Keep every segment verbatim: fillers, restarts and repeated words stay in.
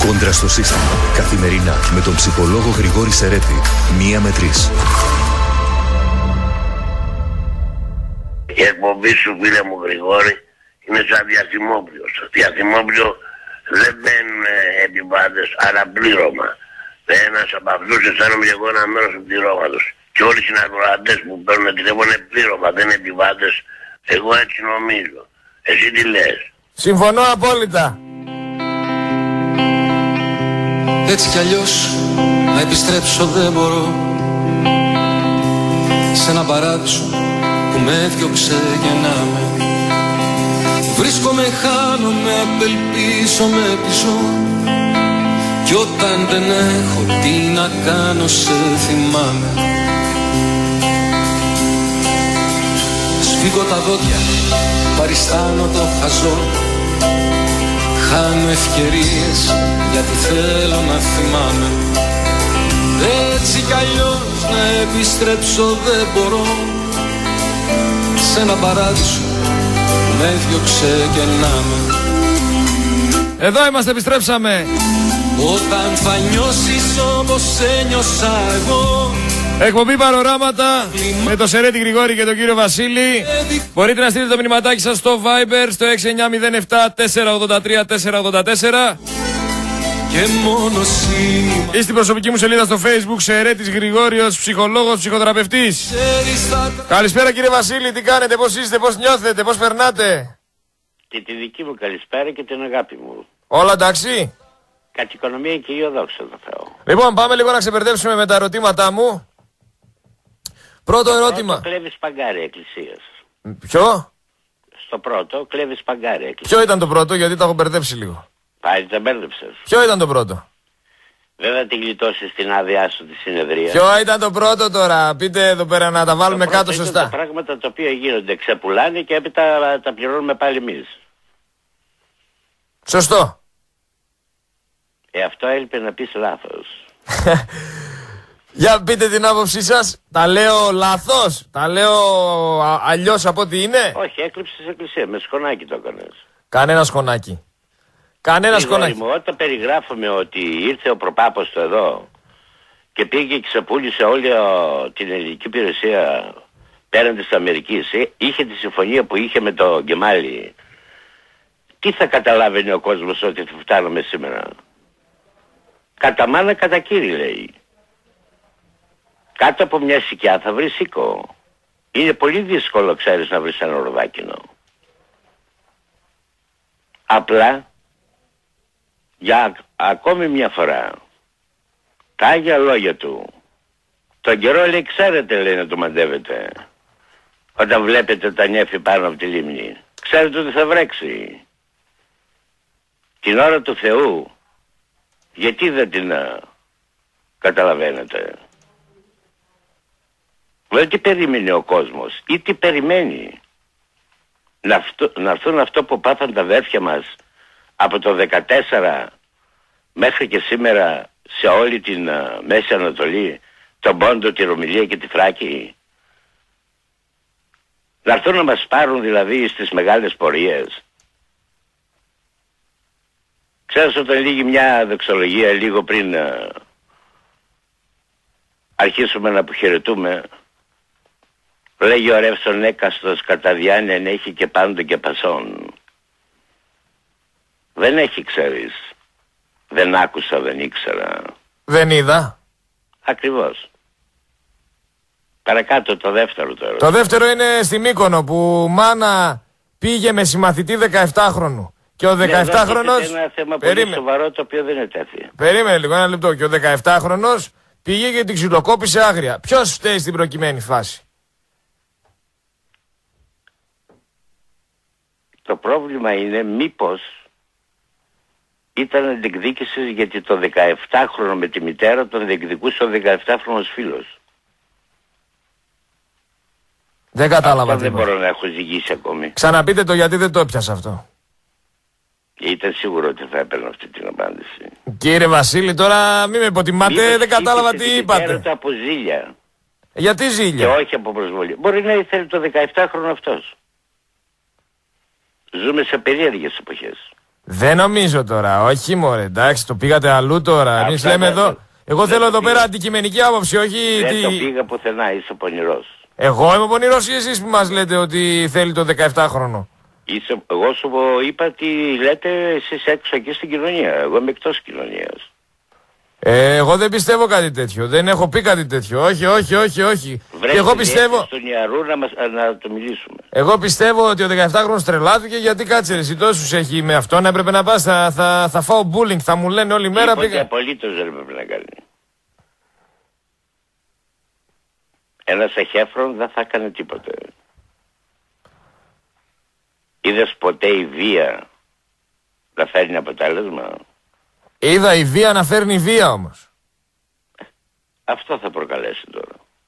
Κόντρα στο σύστημα. Καθημερινά με τον ψυχολόγο Γρηγόρη Σερέτη. Μία με τρεις. Η εκπομπή σου, φίλε μου Γρηγόρη, είναι σαν διαστημόπλιο. Στο διαστημόπλιο δεν μπαίνουν επιβάτες, αλλά πλήρωμα. Ένας από αυτούς αισθάνομαι και εγώ ένα μέρος του πληρώματος. Και όλοι οι συνακροατές που παίρνουν τηλέφωνο είναι πλήρωμα, δεν είναι επιβάτες. Εγώ έτσι νομίζω. Εσύ τι λες? Συμφωνώ απόλυτα. Έτσι κι αλλιώς να επιστρέψω δεν μπορώ σε ένα παράδεισο που με έδιωξε και να με. Βρίσκομαι, χάνομαι, απελπίζω, με πίσω. Κι όταν δεν έχω τι να κάνω σε θυμάμαι. Σφίγγω τα δόντια, παριστάνω το χαζό. Χάνω ευκαιρίες γιατί θέλω να θυμάμαι. Έτσι κι αλλιώς να επιστρέψω δεν μπορώ σε ένα παράδεισο που με έδιωξε και να με. Εδώ είμαστε, επιστρέψαμε. Όταν θα νιώσεις όπως ένιωσα εγώ. Εκπομπή Πανοράματα με τον Σερέτη Γρηγόρη και τον κύριο Βασίλη. Μπορείτε να στείλετε το μηνυματάκι σας στο Viber στο έξι εννιά μηδέν επτά τέσσερα ογδόντα τρία τέσσερα ογδόντα τέσσερα και μόνο σήμα. Ή στην προσωπική μου σελίδα στο Facebook, Σερέτης Γρηγόριος, ψυχολόγος, ψυχοθεραπευτής. Καλησπέρα κύριε Βασίλη, τι κάνετε, πώς είστε, πώς νιώθετε, πώς περνάτε? Και τη δική μου καλησπέρα και την αγάπη μου. Όλα εντάξει? Κατ' οικονομία και η οδόξα το Θεό. Λοιπόν, πάμε λίγο να ξεπερδέψουμε με τα ερωτήματά μου. Πρώτο στο ερώτημα. Πρώτο κλέβεις παγκάρι εκκλησίας. Ποιο? Στο πρώτο κλέβεις παγκάρι εκκλησίας. Ποιο ήταν το πρώτο, γιατί τα έχω μπερδέψει λίγο. Πάλι τα μπέρδεψες. Ποιο ήταν το πρώτο? Δεν θα την γλιτώσεις την άδειά σου τη συνεδρία. Ποιο ήταν το πρώτο τώρα, πείτε εδώ πέρα να τα βάλουμε το κάτω είναι σωστά. Τα πράγματα τα οποία γίνονται, ξεπουλάνε και έπειτα τα πληρώνουμε πάλι εμείς. Σωστό. Ε, αυτό έλειπε να πεις λάθος. Για πείτε την άποψή σας. Τα λέω λάθος? Τα λέω α, αλλιώς από ό,τι είναι? Όχι, έκλειψες της εκκλησία, με σκονάκι το έκανες. Κανένα σκονάκι. Κανένα σκονάκι. Μου, όταν περιγράφουμε ότι ήρθε ο προπάπος του εδώ και πήγε και ξεπούλησε όλη ο, την ελληνική υπηρεσία πέραν της Αμερικής, ε, είχε τη συμφωνία που είχε με το Γκεμάλι, τι θα καταλάβαινε ο κόσμος ότι θα φτάνουμε σήμερα? Κατά μάνα κατά κύρι, λέει. Κάτω από μια σικιά θα βρεις οίκο. Είναι πολύ δύσκολο, ξέρεις, να βρεις ένα ροδάκινο. Απλά, για ακόμη μια φορά, τα άγια λόγια του, τον καιρό, λέει, ξέρετε, λέει, να το μαντεύετε. Όταν βλέπετε τα νέφη πάνω από τη λίμνη, ξέρετε ότι θα βρέξει. Την ώρα του Θεού, γιατί δεν την α, καταλαβαίνετε? Δεν τι περίμενε ο κόσμος ή τι περιμένει? Να, αυτο, να έρθουν αυτό που πάθαν τα αδέρφια μας από το δεκατέσσερα μέχρι και σήμερα σε όλη την α, Μέση Ανατολή, τον Πόντο, τη Ρωμιλία και τη Θράκη. Να έρθουν να μας πάρουν δηλαδή στις μεγάλες πορείες. Ξέρεις, όταν λύγει μια δοξολογία λίγο πριν α, αρχίσουμε να αποχαιρετούμε, λέγει ο ρεύσον έκαστος κατά διάνοιαν έχει και πάντο και πασόν. Δεν έχει, ξέρεις. Δεν άκουσα, δεν ήξερα. Δεν είδα. Ακριβώς. Παρακάτω το δεύτερο τώρα. Το δεύτερο είναι στη Μύκονο που μάνα πήγε με συμμαθητή δεκαεφτάχρονου. Και ο δεκαεφτάχρονος... Είναι ένα θέμα Περίμε... πολύ σοβαρό το οποίο δεν είναι τέτοιο. Περίμενε λίγο, ένα λεπτό. Και ο δεκαεφτάχρονος πήγε και την ξυλοκόπησε άγρια. Ποιος φταίει στην προκειμένη φάση? Το πρόβλημα είναι μήπως ήταν διεκδίκηση γιατί το δεκαεφτάχρονο με τη μητέρα τον διεκδικούσε ο δεκαεφτάχρονος φίλος. Δεν κατάλαβα. Αυτό δεν μπορώ να έχω ζυγίσει ακόμη. Ξαναπείτε το, γιατί δεν το έπιασα αυτό. Ήταν σίγουρο ότι θα έπαιρνα αυτή την απάντηση. Κύριε Βασίλη, τώρα μην με υποτιμάτε, Μήπως δεν κατάλαβα τι είπατε. Έρωτα από ζήλια. Γιατί ζήλια? Και όχι από προσβολή. Μπορεί να ήθελε το δεκαεφτάχρονο αυτός. Ζούμε σε περίεργες εποχές. Δεν νομίζω τώρα, όχι μωρέ, εντάξει, το πήγατε αλλού τώρα. Εμείς λέμε εδώ. Το... Εγώ θέλω εδώ πέρα αντικειμενική άποψη, όχι. Δεν τι... το πήγα πουθενά, είσαι πονηρός. Εγώ είμαι πονηρός ή εσείς που μας λέτε ότι θέλει το δεκαεπτάχρονο. Είσαι... Εγώ σου είπα τι λέτε εσείς έξω εκεί στην κοινωνία. Εγώ είμαι εκτός κοινωνίας. Ε, εγώ δεν πιστεύω κάτι τέτοιο. Δεν έχω πει κάτι τέτοιο. Όχι, όχι, όχι, όχι. Βρέστε εγώ πιστεύω. Στον Ιαρού να, μας, να το μιλήσουμε. Εγώ πιστεύω ότι ο δεκαεπτάχρονος τρελάθηκε γιατί κάτσε ρε, εσύ τόσους έχει με αυτόν. Έπρεπε να πας, θα, θα, θα φάω bullying, θα μου λένε όλη μέρα. Τίποτε απολύτως δεν έπρεπε να κάνει. Ένας αχέφρον δεν θα έκανε τίποτε. Είδες ποτέ η βία να φέρνει αποτέλεσμα? Είδα η βία να φέρνει βία όμως. Αυτό θα προκαλέσει τώρα.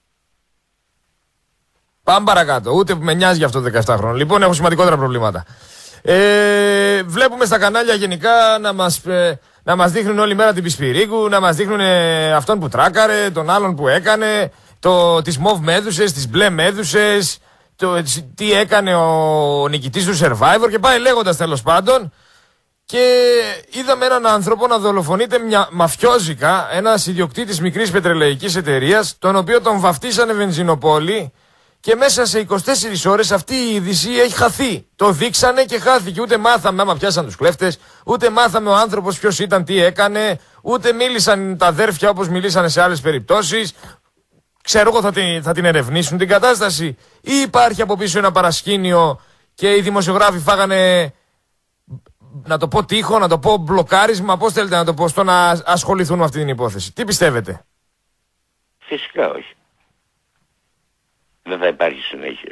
Πάμε παρακάτω. Ούτε που με νοιάζει για αυτό το δεκαεπτάχρονο. Λοιπόν, έχω σημαντικότερα προβλήματα. Ε, βλέπουμε στα κανάλια γενικά να μας, ε, να μας δείχνουν όλη μέρα την Πισπυρίκου, να μας δείχνουν ε, αυτόν που τράκαρε, τον άλλον που έκανε, το, τις μοβ μέδουσες, τις μπλε μέδουσες, το, τι έκανε ο νικητής του Survivor και πάει λέγοντας τέλος πάντων. Και είδαμε έναν άνθρωπο να δολοφονείται μια μαφιόζικα, ένας ιδιοκτήτης μικρής πετρελαϊκής εταιρείας, τον οποίο τον βαφτίσανε βενζινοπόλη και μέσα σε είκοσι τέσσερις ώρες αυτή η είδηση έχει χαθεί. Το δείξανε και χάθηκε. Ούτε μάθαμε άμα πιάσαν τους κλέφτες, ούτε μάθαμε ο άνθρωπος ποιος ήταν, τι έκανε, ούτε μίλησαν τα αδέρφια όπως μιλήσανε σε άλλες περιπτώσεις. Ξέρω εγώ θα την, θα την ερευνήσουν την κατάσταση ή υπάρχει από πίσω ένα παρασκήνιο και οι δημοσιογράφοι φάγανε... Να το πω τείχο, να το πω μπλοκάρισμα, πώς θέλετε να το πω, στο να ασχοληθούν με αυτή την υπόθεση. Τι πιστεύετε? Φυσικά όχι. Δεν θα υπάρχει συνέχεια.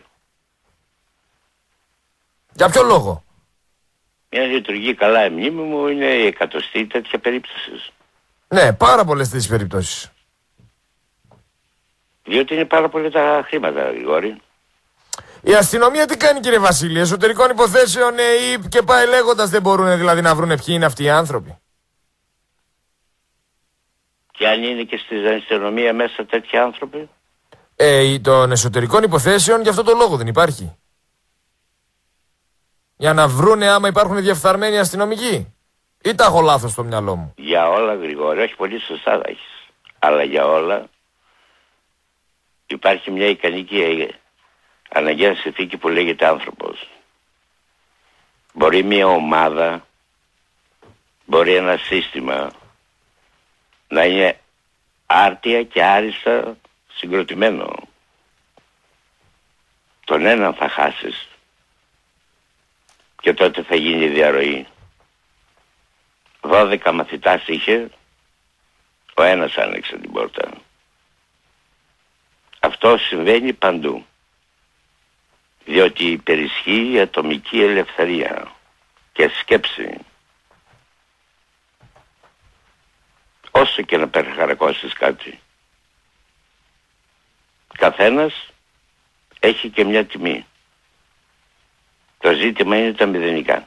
Για ποιο λόγο? Μια λειτουργεί καλά η μνήμη μου είναι η εκατοστή τέτοια περίπτωση. Ναι, πάρα πολλές τέτοιες περιπτώσεις. Διότι είναι πάρα πολλά τα χρήματα, Γρηγόρη. Η αστυνομία τι κάνει κύριε Βασίλη, εσωτερικών υποθέσεων ε, και πάει λέγοντας δεν μπορούν δηλαδή να βρουν ποιοι είναι αυτοί οι άνθρωποι. Και αν είναι και στη αστυνομία μέσα τέτοιοι άνθρωποι. Ε, των εσωτερικών υποθέσεων για αυτό το λόγο δεν υπάρχει. Για να βρούνε άμα υπάρχουν διεφθαρμένοι αστυνομικοί. Ή τα έχω λάθος στο μυαλό μου? Για όλα Γρηγόρη, όχι πολύ σωστά θα έχεις. Αλλά για όλα υπάρχει μια ικανική αναγκαία συνθήκη που λέγεται άνθρωπος. Μπορεί μια ομάδα, μπορεί ένα σύστημα να είναι άρτια και άριστα συγκροτημένο. Τον έναν θα χάσεις και τότε θα γίνει η διαρροή. Δώδεκα μαθητάς είχε, ο ένας άνοιξε την πόρτα. Αυτό συμβαίνει παντού. Διότι υπερισχύει η ατομική ελευθερία και σκέψη. Όσο και να περιχαρακώσεις κάτι. Καθένας έχει και μια τιμή. Το ζήτημα είναι τα μηδενικά.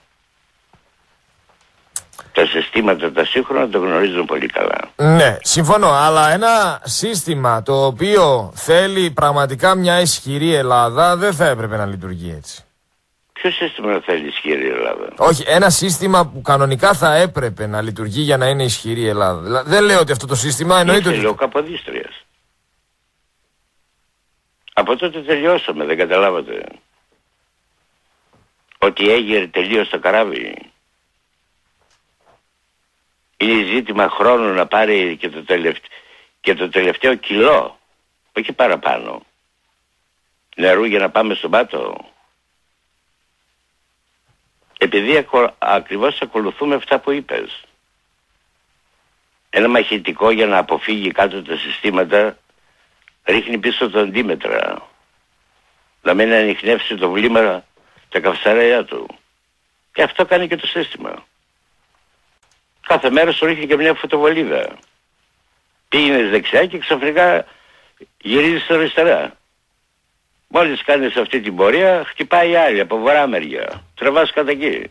Τα συστήματα τα σύγχρονα το γνωρίζουν πολύ καλά. Ναι, συμφωνώ, αλλά ένα σύστημα το οποίο θέλει πραγματικά μια ισχυρή Ελλάδα δεν θα έπρεπε να λειτουργεί έτσι. Ποιο σύστημα θέλει ισχυρή Ελλάδα? Όχι, ένα σύστημα που κανονικά θα έπρεπε να λειτουργεί για να είναι ισχυρή η Ελλάδα. Δηλαδή, δεν λέω ότι αυτό το σύστημα εννοείται. Είναι ο Καποδίστριας. Από τότε τελειώσαμε, δεν καταλάβατε? Ότι έγειρε τελείως το καράβι. Είναι ζήτημα χρόνου να πάρει και το, τελευταίο, και το τελευταίο κιλό, όχι παραπάνω, νερού για να πάμε στον πάτο. Επειδή ακο, ακριβώς ακολουθούμε αυτά που είπες. Ένα μαχητικό για να αποφύγει κάτω τα συστήματα ρίχνει πίσω το αντίμετρα. Να μην ανιχνεύσει το βλήμα τα καυσαέρια του. Και αυτό κάνει και το σύστημα. Κάθε μέρα σου ρίχνει και μια φωτοβολίδα. Πήγαινες δεξιά και ξαφνικά γυρίζεις στα αριστερά. Μόλις κάνεις αυτή την πορεία, χτυπάει άλλη από βορρά μεριά. Τραβάς κατά εκεί.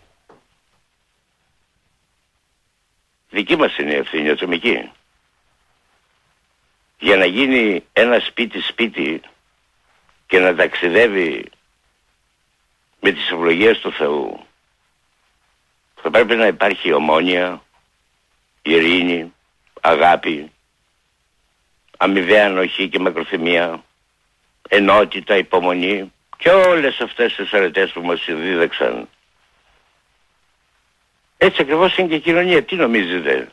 Δική μας είναι η ευθύνη ατομική. Για να γίνει ένα σπίτι σπίτι και να ταξιδεύει με τις ευλογίες του Θεού, Θα πρέπει να υπάρχει ομόνοια, ειρήνη, αγάπη, αμοιβαία ανοχή και μακροθυμία, ενότητα, υπομονή και όλες αυτές τις αρετές που μας δίδαξαν. Έτσι ακριβώς είναι και η κοινωνία. Τι νομίζετε?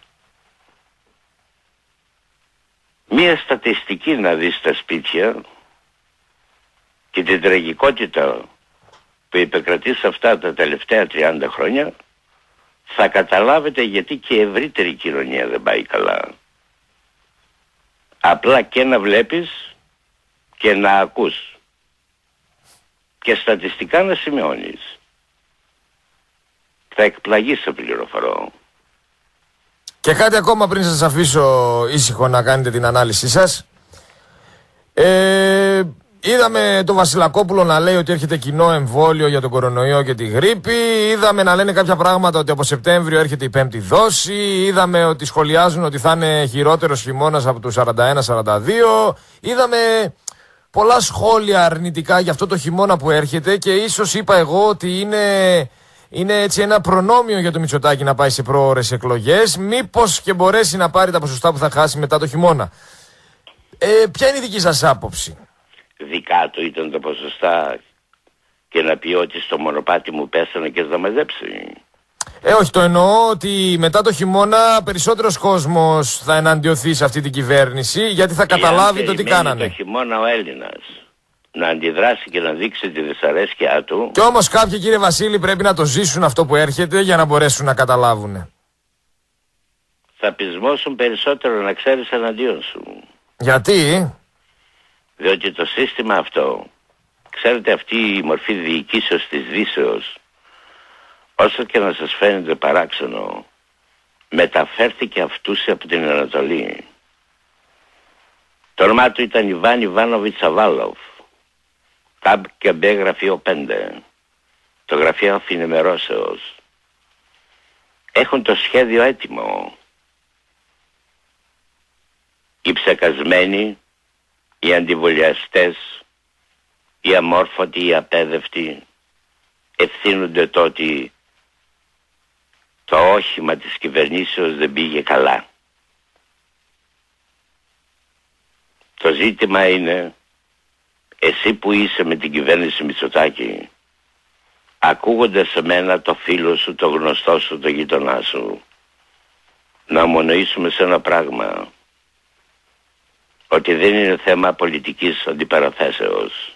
Μία στατιστική να δεις στα σπίτια και την τραγικότητα που επικρατεί σε αυτά τα τελευταία τριάντα χρόνια, θα καταλάβετε γιατί και η ευρύτερη κοινωνία δεν πάει καλά. Απλά και να βλέπεις και να ακούς και στατιστικά να σημειώνεις. Θα εκπλαγείς, σε πληροφορώ. Και κάτι ακόμα πριν σας αφήσω ήσυχο να κάνετε την ανάλυση σας. Ε, είδαμε τον Βασιλακόπουλο να λέει ότι έρχεται κοινό εμβόλιο για τον κορονοϊό και τη γρίπη. Είδαμε να λένε κάποια πράγματα ότι από Σεπτέμβριο έρχεται η πέμπτη δόση. Είδαμε ότι σχολιάζουν ότι θα είναι χειρότερος χειμώνας από τους σαράντα ένα σαράντα δύο. Είδαμε πολλά σχόλια αρνητικά για αυτό το χειμώνα που έρχεται και ίσως είπα εγώ ότι είναι... Είναι έτσι ένα προνόμιο για το Μητσοτάκη να πάει σε πρόωρες εκλογές, μήπως και μπορέσει να πάρει τα ποσοστά που θα χάσει μετά το χειμώνα. Ε, ποια είναι η δική σας άποψη? Δικά του ήταν τα ποσοστά και να πει ότι στο μονοπάτι μου πέσανε και θα μαζέψει. Ε, όχι, το εννοώ ότι μετά το χειμώνα περισσότερος κόσμος θα εναντιωθεί σε αυτή την κυβέρνηση, γιατί θα καταλάβει το τι κάνανε. Το χειμώνα ο Έλληνας να αντιδράσει και να δείξει τη δυσαρέσκειά του. Και όμως κάποιοι, κύριε Βασίλη, πρέπει να το ζήσουν αυτό που έρχεται για να μπορέσουν να καταλάβουν. Θα πεισμώσουν περισσότερο, να ξέρεις, εναντίον σου. Γιατί? Διότι το σύστημα αυτό, ξέρετε, αυτή η μορφή διοικήσεως της Δύσεως, όσο και να σας φαίνεται παράξενο, μεταφέρθηκε αυτούς από την Ανατολή. Το όνομά του ήταν Ιβάν Ιβάνοβιτς Αβάλοφ. Καμπ και μπέ γραφείο πέντε. Το γραφείο αφινημερώσεως. Έχουν το σχέδιο έτοιμο. Οι ψεκασμένοι, οι αντιβολιαστές, οι αμόρφωτοι, οι απέδευτοι ευθύνονται το ότι το όχημα της κυβερνήσεως δεν πήγε καλά. Το ζήτημα είναι, εσύ που είσαι με την κυβέρνηση Μητσοτάκη, ακούγοντας σε μένα το φίλο σου, το γνωστό σου, το γείτονά σου, να ομονοήσουμε σε ένα πράγμα, ότι δεν είναι θέμα πολιτικής αντιπαραθέσεως.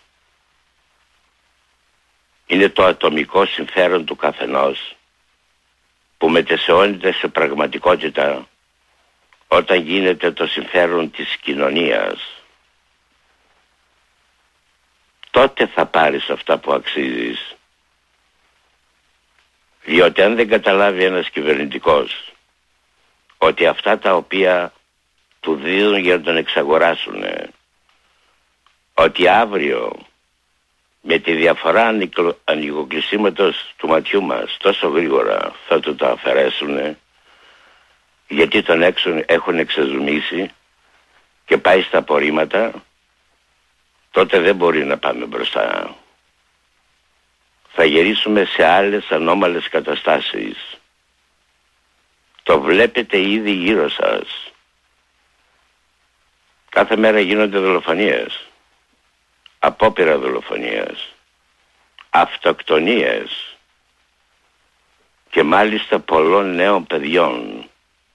Είναι το ατομικό συμφέρον του καθενός που μετεσαιώνεται σε πραγματικότητα όταν γίνεται το συμφέρον της κοινωνίας. Τότε θα πάρεις αυτά που αξίζεις. Διότι αν δεν καταλάβει ένας κυβερνητικός ότι αυτά τα οποία του δίνουν για να τον εξαγοράσουν, ότι αύριο με τη διαφορά ανοιγοκλεισίματος του ματιού μας τόσο γρήγορα θα του τα αφαιρέσουν, γιατί τον έξω έχουν εξαζουμίσει και πάει στα απορρίμματα, τότε δεν μπορεί να πάμε μπροστά. Θα γυρίσουμε σε άλλες ανώμαλες καταστάσεις. Το βλέπετε ήδη γύρω σας. Κάθε μέρα γίνονται δολοφονίες, απόπειρα δολοφονίας, αυτοκτονίες και μάλιστα πολλών νέων παιδιών.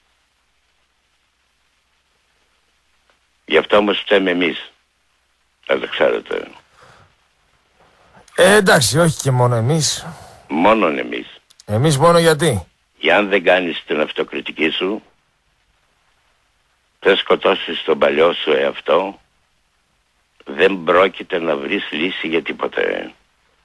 Γι' αυτό όμως φταίμε εμείς, να το ξέρετε. Ε, εντάξει, όχι και μόνο εμείς. Μόνον εμείς. Εμείς μόνο γιατί? Για αν δεν κάνεις την αυτοκριτική σου, δεν σκοτώσεις τον παλιό σου εαυτό, δεν πρόκειται να βρεις λύση για τίποτε.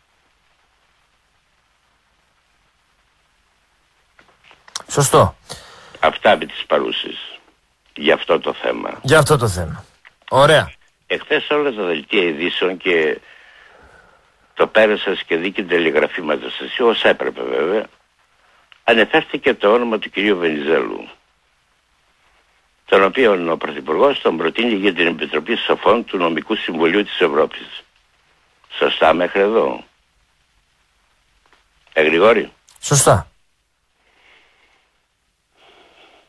Σωστό. Αυτά επί της παρούσης. Για αυτό το θέμα. Για αυτό το θέμα. Ωραία. Εχθές όλα τα δελτία ειδήσεων και το πέρασες και δει και την τηλεγραφή μας σας, ως έπρεπε βέβαια, ανεφέρθηκε το όνομα του κυρίου Βενιζέλου, τον οποίο ο Πρωθυπουργός τον προτείνει για την Επιτροπή Σοφών του Νομικού Συμβουλίου της Ευρώπης. Σωστά μέχρι εδώ? Ε, Γρηγόρη? Σωστά.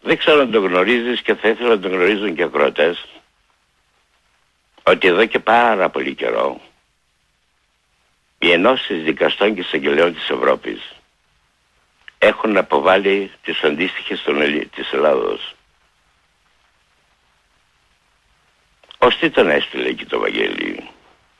δεν ξέρω αν το γνωρίζεις και θα ήθελα να το γνωρίζουν και ακροατές, ότι εδώ και πάρα πολύ καιρό οι ενώσεις δικαστών και εισαγγελέων της Ευρώπης έχουν αποβάλει τις αντίστοιχες των Ελλή... της Ελλάδος. Ως τι τον έστειλε εκεί το Βαγγέλη.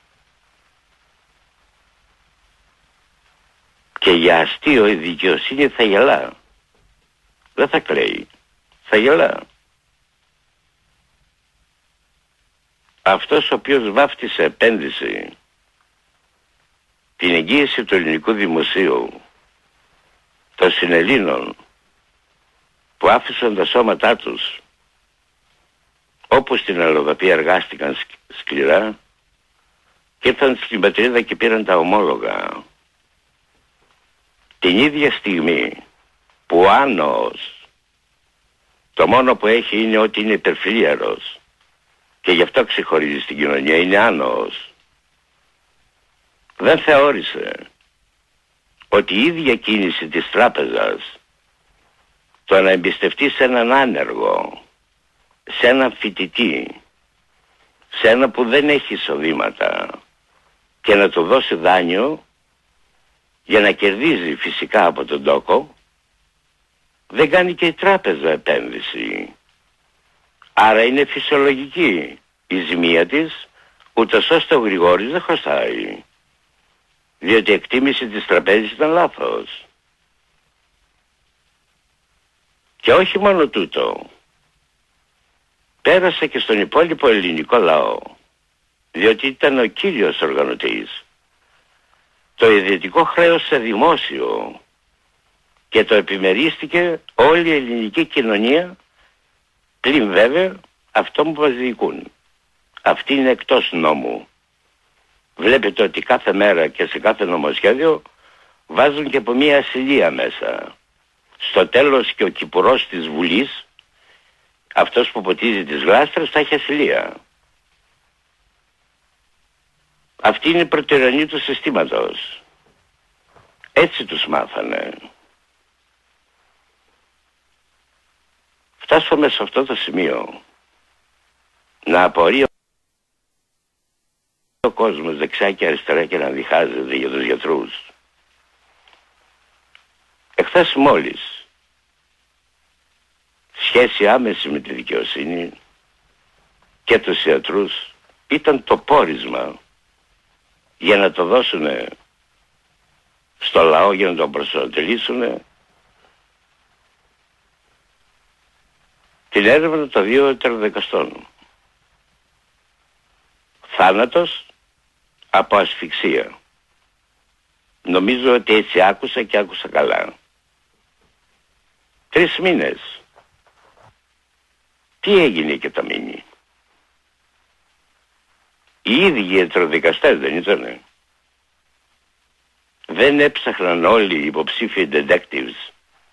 Και για αστείο η δικαιοσύνη θα γελά. Δεν θα κλαίει. Θα γελά. Αυτός ο οποίος βάφτισε επένδυση την εγγύηση του ελληνικού δημοσίου των συνελλήνων που άφησαν τα σώματά τους όπου στην Ελλοδαπία εργάστηκαν σκληρά και ήρθαν στην πατρίδα και πήραν τα ομόλογα. Την ίδια στιγμή που ο άνος το μόνο που έχει είναι ότι είναι υπερφιλίαρος και γι' αυτό ξεχωρίζει στην κοινωνία, είναι άνος, δεν θεώρησε ότι η ίδια κίνηση της τράπεζας, το να εμπιστευτεί σε έναν άνεργο, σε έναν φοιτητή, σε ένα που δεν έχει εισοδήματα και να του δώσει δάνειο για να κερδίζει φυσικά από τον τόκο, δεν κάνει και η τράπεζα επένδυση. Άρα είναι φυσιολογική η ζημία της, ούτως ώστε ο Γρηγόρης δεν χρωστάει, διότι η εκτίμηση της τραπέζης ήταν λάθος. Και όχι μόνο τούτο, πέρασε και στον υπόλοιπο ελληνικό λαό, διότι ήταν ο κύριος οργανωτής. Το ιδιωτικό χρέος σε δημόσιο και το επιμερίστηκε όλη η ελληνική κοινωνία, πλην βέβαια αυτό που μας διοικούν. Αυτοί είναι εκτός νόμου. Βλέπετε ότι κάθε μέρα και σε κάθε νομοσχέδιο βάζουν και από μία ασυλία μέσα. Στο τέλος και ο κυπουρός της Βουλής, αυτός που ποτίζει τις γλάστρες, θα έχει ασυλία. Αυτή είναι η προτεραιονή του συστήματος. Έτσι τους μάθανε. Φτάσαμε σε αυτό το σημείο να απορεί ο κόσμος δεξιά και αριστερά και να διχάζεται για τους γιατρούς. Εχθές μόλις, σχέση άμεση με τη δικαιοσύνη και τους ιατρούς ήταν το πόρισμα για να το δώσουν στο λαό, για να τον προσανατολίσουν την έρευνα των δύο ετεροδικαστών. Θάνατος από ασφυξία. Νομίζω ότι έτσι άκουσα και άκουσα καλά. Τρεις μήνες. Τι έγινε και τα μείνει. Οι ίδιοι οι ιατροδικαστές δεν ήτανε. Δεν έψαχναν όλοι οι υποψήφιοι detectives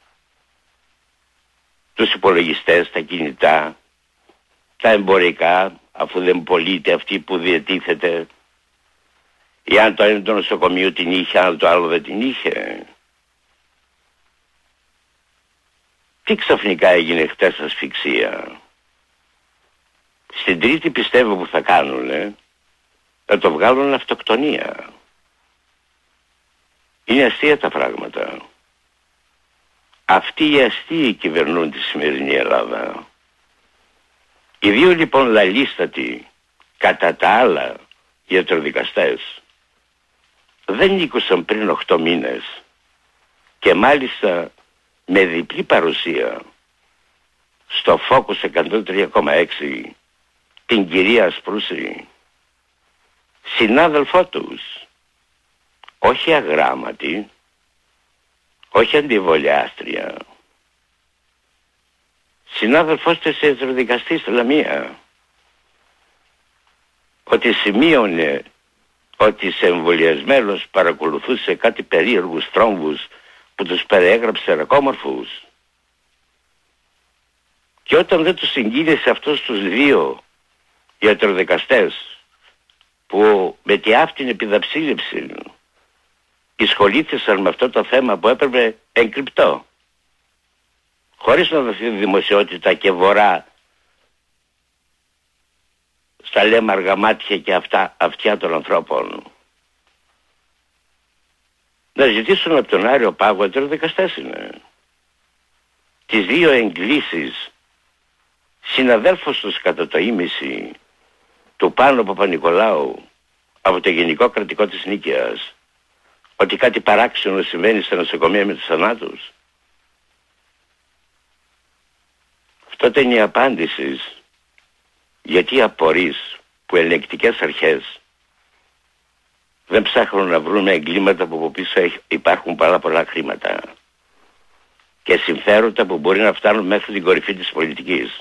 τους υπολογιστές, τα κινητά, τα εμπορικά, αφού δεν πωλείται αυτή που διατίθεται, ή αν το ένα το νοσοκομείο την είχε, αν το άλλο δεν την είχε. Τι ξαφνικά έγινε χτες ασφυξία. Στην Τρίτη πιστεύω που θα κάνουνε, να το βγάλουν αυτοκτονία. Είναι αστεία τα πράγματα. Αυτοί οι αστείοι κυβερνούν τη σημερινή Ελλάδα. Οι δύο λοιπόν λαλίστατοι, κατά τα άλλα ιατροδικαστές, δεν νίκουσαν πριν οχτώ μήνες και μάλιστα με διπλή παρουσία στο Focus εκατόν τρία κόμμα έξι την κυρία Σπρούση, συνάδελφό τους, όχι αγράμματη, όχι αντιβολιάστρια, συνάδελφός της ιατροδικαστής στη Λαμία, ότι σημείωνε ότι σε εμβολιασμένος παρακολουθούσε κάτι περίεργους θρόμβους που τους περιέγραψε ρακόμορφους. Και όταν δεν τους συγκίνησε αυτούς τους δύο ιατροδικαστές που με τη αυτήν επιδαψίληψη εισχολήθησαν με αυτό το θέμα που έπρεπε εγκρυπτό, χωρίς να δοθεί δημοσιότητα και βορρά στα λέμαργα μάτια και αυτά, αυτιά των ανθρώπων, να ζητήσουν από τον Άριο Πάγο, ετεροδικαστές είναι, τις δύο εγκλήσεις συναδέλφους τους κατά το ίμιση του Πάνου Παπα-Νικολάου από το Γενικό Κρατικό της Νίκαιας, ότι κάτι παράξενο συμβαίνει στα νοσοκομεία με τους θανάτους. Αυτό είναι η απάντηση γιατί απορείς που ελεγκτικές αρχές δεν ψάχνουν να βρουν εγκλήματα που από πίσω υπάρχουν πάρα πολλά χρήματα και συμφέροντα που μπορεί να φτάνουν μέχρι την κορυφή της πολιτικής.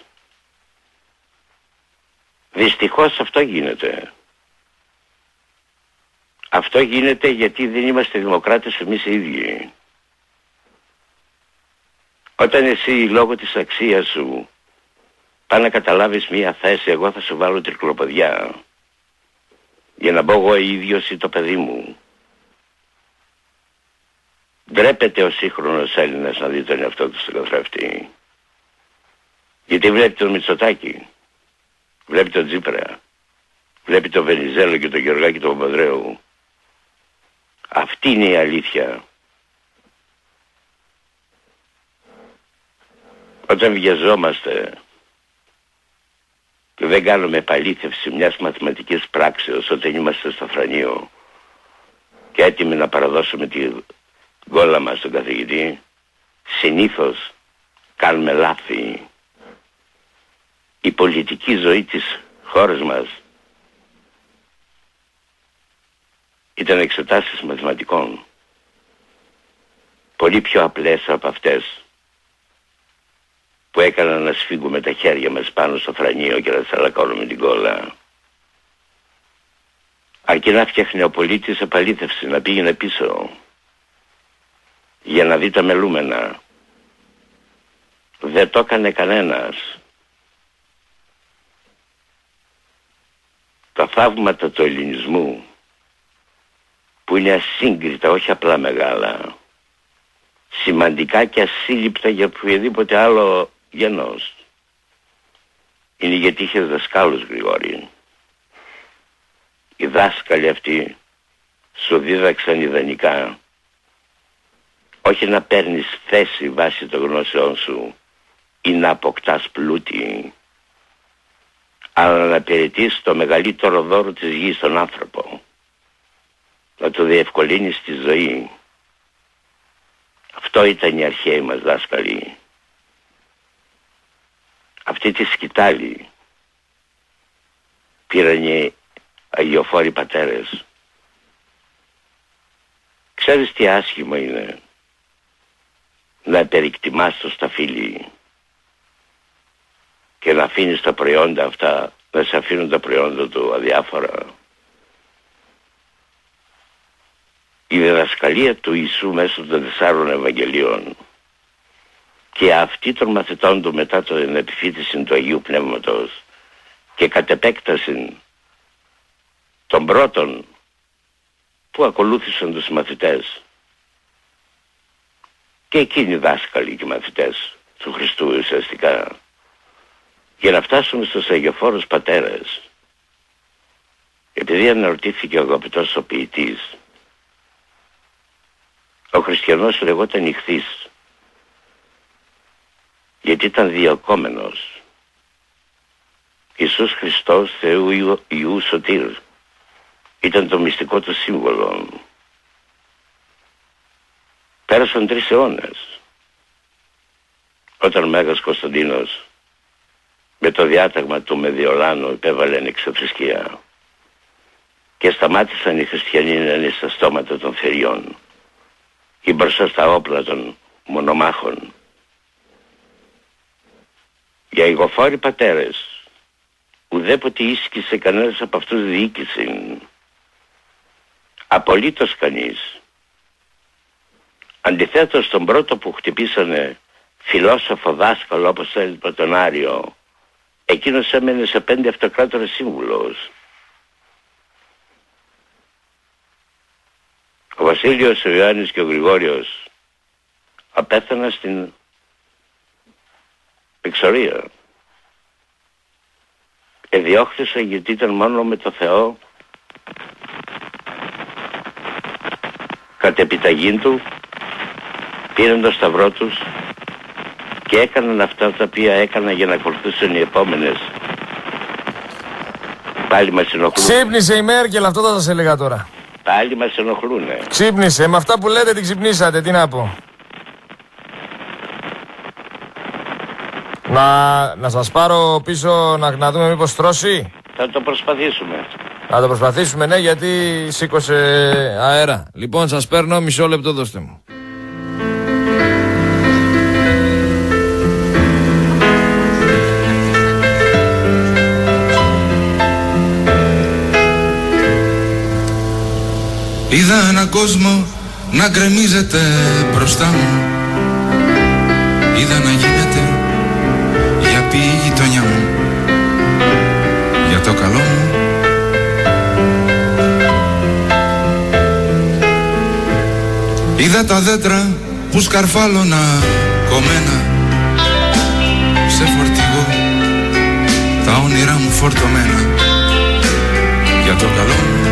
Δυστυχώς αυτό γίνεται. Αυτό γίνεται γιατί δεν είμαστε δημοκράτες εμείς οι ίδιοι. Όταν εσύ λόγω της αξίας σου πά να καταλάβεις μία θέση, εγώ θα σου βάλω τρικλοποδιά για να μπω εγώ ίδιος ή το παιδί μου. Ντρέπεται ο σύγχρονος Έλληνας να δει τον εαυτό του στον καθρέφτη. Γιατί βλέπει τον Μητσοτάκη, βλέπει τον Τσίπρα, βλέπει τον Βενιζέλο και τον Γεωργάκη τον Παπανδρέου. Αυτή είναι η αλήθεια. Όταν βιαζόμαστε και δεν κάνουμε επαλήθευση μιας μαθηματικής πράξεως όταν είμαστε στο φρανείο και έτοιμοι να παραδώσουμε τη γκόλα μας στον καθηγητή, συνήθως κάνουμε λάθη. Η πολιτική ζωή της χώρας μας ήταν εξετάσεις μαθηματικών, πολύ πιο απλές από αυτές που έκαναν να σφίγγουμε τα χέρια μας πάνω στο φρανείο και να τσαλακώνουμε την κόλλα. Αρκεί να φτιάχνει ο πολίτης επαλήθευση, να πήγαινε πίσω για να δει τα μελούμενα. Δεν το έκανε κανένας. Τα θαύματα του ελληνισμού που είναι ασύγκριτα, όχι απλά μεγάλα, σημαντικά και ασύλληπτα για οποιοδήποτε άλλο γενός, είναι γιατί είχε δασκάλους, Γρηγόρη. Οι δάσκαλοι αυτοί σου δίδαξαν ιδανικά όχι να παίρνεις θέση βάσει των γνώσεών σου ή να αποκτάς πλούτη, αλλά να υπηρετείς το μεγαλύτερο δώρο της γης, τον άνθρωπο, να του διευκολύνεις τη ζωή. Αυτό ήταν οι αρχαίοι μας δάσκαλοι. Αυτή τη σκητάλη πήραν οι αγιοφόροι πατέρες. Ξέρεις τι άσχημο είναι να υπερηκτιμάς το σταφύλι και να αφήνεις τα προϊόντα αυτά, να σε αφήνουν τα προϊόντα του αδιάφορα. Η διδασκαλία του Ιησού μέσω των τεσσάρων Ευαγγελίων και αυτή των μαθητών του μετά την επιφύτηση του Αγίου Πνεύματος και κατ' επέκταση των πρώτων που ακολούθησαν τους μαθητές και εκείνοι οι δάσκαλοι και μαθητές του Χριστού ουσιαστικά, για να φτάσουμε στους αγιοφόρους πατέρες. Επειδή αναρωτήθηκε ο αγαπητός ο ποιητής, ο χριστιανός λεγόταν ηχθής γιατί ήταν διοκόμενος. Ιησούς Χριστός Θεού Ιου, Ιού Σωτήρ ήταν το μυστικό του σύμβολο. Πέρασαν τρεις αιώνες όταν ο Μέγας Κωνσταντίνος με το διάταγμα του Μεδιολάνου υπέβαλε εξωθρησκεία και σταμάτησαν οι χριστιανοί να είναι στα στόματα των θεριών ή μπροστά στα όπλα των μονομάχων. Οι αηγοφόροι πατέρες ουδέποτε ίσκησε κανένας από αυτούς διοίκηση, απολύτως κανείς. Αντιθέτως τον πρώτο που χτυπήσανε φιλόσοφο δάσκαλο όπως έλεγε τον Άριο, εκείνος έμενε σε πέντε αυτοκράτορες σύμβουλος. Ο Βασίλειος, ο Ιωάννης και ο Γρηγόριος απέθαναν στην εξορία. Εδιώχθησα γιατί ήταν μόνο με το Θεό, κατ' επιταγήν του, πήραν το σταυρό τους και έκαναν αυτά τα οποία έκαναν για να ακολουθήσουν οι επόμενες. Πάλι μας ενοχλούν. Ξύπνησε η Μέρκελ, αυτό θα σας έλεγα τώρα. Πάλι μας ενοχλούνε. Ξύπνησε, με αυτά που λέτε την ξυπνήσατε, τι να πω. Να, να σας πάρω πίσω να, να δούμε μήπως τρώσει. Θα το προσπαθήσουμε. Θα το προσπαθήσουμε, ναι, γιατί σήκωσε αέρα. Λοιπόν, σας παίρνω, μισό λεπτό, δώστε μου. Είδα έναν κόσμο να γκρεμίζεται μπροστά μου. Είδα να γίνεται για πει η γειτονιά μου, για το καλό μου. Είδα τα δέντρα που σκαρφάλωνα κομμένα σε φορτηγό, τα όνειρά μου φορτωμένα για το καλό μου.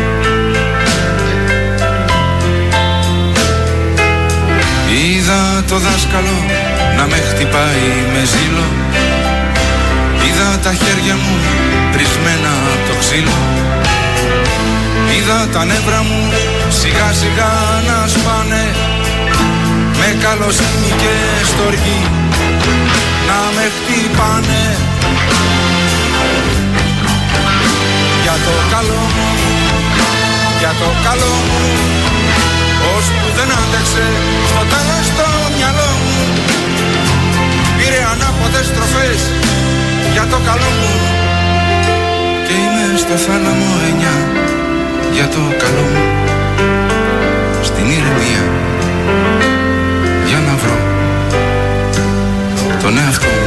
Είδα το δάσκαλο να με χτυπάει με ζήλο. Είδα τα χέρια μου πρισμένα από το ξύλο. Είδα τα νεύρα μου σιγά σιγά να σπάνε, με καλοσύνη και στοργή να με χτυπάνε. Για το καλό μου, για το καλό μου, ώσπου δεν άντεξε στο τέλος το μυαλό μου. Πήρε ανάποδες στροφές για το καλό μου. Και είμαι στο θάλαμο εννιά για το καλό μου. Στην ηρεμία για να βρω τον εαυτό μου.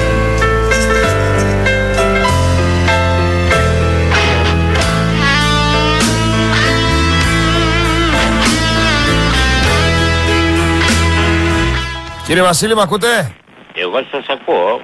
Κύριε Βασίλη, μ' ακούτε? Εγώ σας ακούω.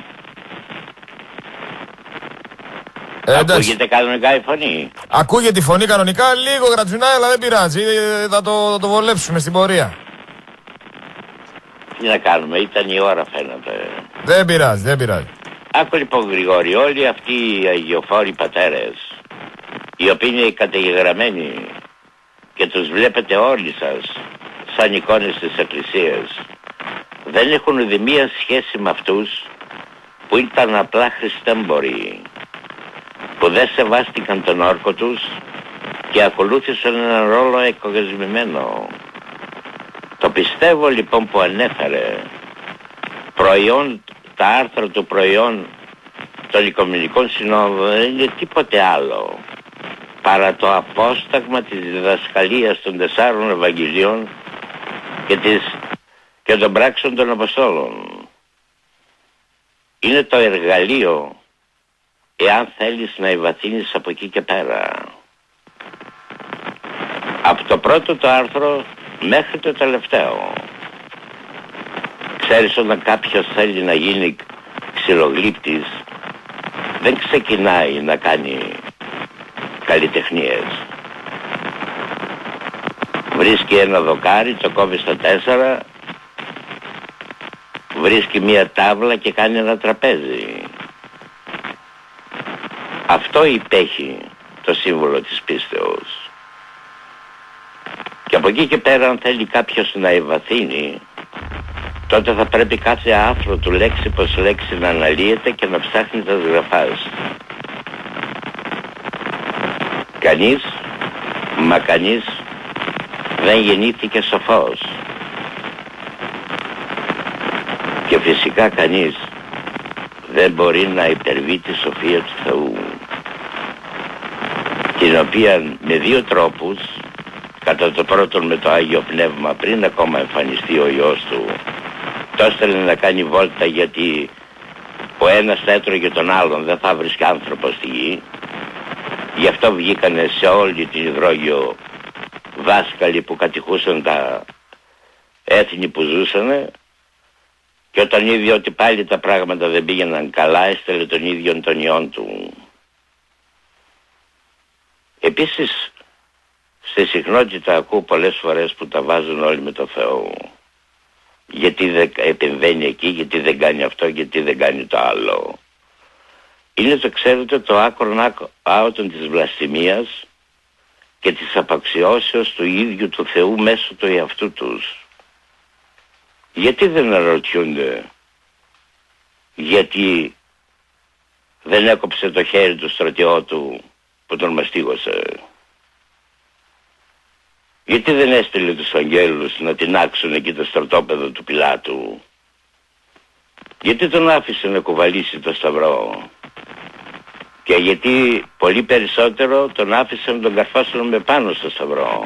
Ε, Ακούγεται κανονικά η φωνή? Ακούγεται η φωνή κανονικά, λίγο γρατζουνάει, αλλά δεν πειράζει. Θα το, θα το βολέψουμε στην πορεία. Τι να κάνουμε, ήταν η ώρα φαίνεται. Δεν πειράζει, δεν πειράζει. Άκου λοιπόν Γρηγόρη, όλοι αυτοί οι αγιοφόροι πατέρες, οι οποίοι είναι καταγεγραμμένοι και τους βλέπετε όλοι σας σαν εικόνες της Εκκλησίας, δεν έχουν ούτε μία σχέση με αυτούς που ήταν απλά χριστέμποροι, που δεν σεβάστηκαν τον όρκο τους και ακολούθησαν έναν ρόλο εκογεσμημένο. Το πιστεύω λοιπόν που ανέφερε προϊόν, τα άρθρα του προϊόν των Οικουμενικών Συνόδων δεν είναι τίποτε άλλο παρά το απόσταγμα της διδασκαλίας των τεσσάρων Ευαγγελίων και, της, και των πράξεων των Αποστόλων. Είναι το εργαλείο εάν θέλεις να ευαθύνεις από εκεί και πέρα. Από το πρώτο το άρθρο μέχρι το τελευταίο. Ξέρεις, όταν κάποιος θέλει να γίνει ξυλογλύπτης δεν ξεκινάει να κάνει καλλιτεχνίες. Βρίσκει ένα δοκάρι, το κόβει στα τέσσερα, βρίσκει μία τάβλα και κάνει ένα τραπέζι. Αυτό υπέχει το σύμβολο της πίστεως. Και από εκεί και πέρα, αν θέλει κάποιος να ευαθύνει, τότε θα πρέπει κάθε άρθρο του λέξη προς λέξη να αναλύεται και να ψάχνει τα γραφάς. Κανείς, μα κανείς δεν γεννήθηκε σοφός. Και φυσικά κανείς δεν μπορεί να υπερβεί τη σοφία του Θεού, την οποία με δύο τρόπους, κατά το πρώτον με το Άγιο Πνεύμα πριν ακόμα εμφανιστεί ο Υιός Του, το έστελνε να κάνει βόλτα γιατί ο ένας θα έτρωγε τον άλλον, δεν θα βρίσκει άνθρωπο στη γη. Γι' αυτό βγήκανε σε όλη την υδρόγειο δάσκαλοι που κατηχούσαν τα έθνη που ζούσανε, Και όταν είδε ότι πάλι τα πράγματα δεν πήγαιναν καλά, έστελε τον ίδιο τον ιόν του. Επίσης, στη συχνότητα ακούω πολλές φορές που τα βάζουν όλοι με το Θεό. Γιατί δεν επεμβαίνει εκεί, γιατί δεν κάνει αυτό, γιατί δεν κάνει το άλλο. Είναι, το ξέρετε, το άκρον άωτον της βλασφημίας και της απαξιώσεως του ίδιου του Θεού μέσω του εαυτού τους. Γιατί δεν αναρωτιούνται γιατί δεν έκοψε το χέρι του στρατιώτου που τον μαστίγωσε? Γιατί δεν έστειλε τους αγγέλους να τινάξουν εκεί το στρατόπεδο του Πιλάτου? Γιατί τον άφησε να κουβαλήσει το σταυρό? Και γιατί πολύ περισσότερο τον άφησε να τον καρφάσουν με πάνω στο σταυρό?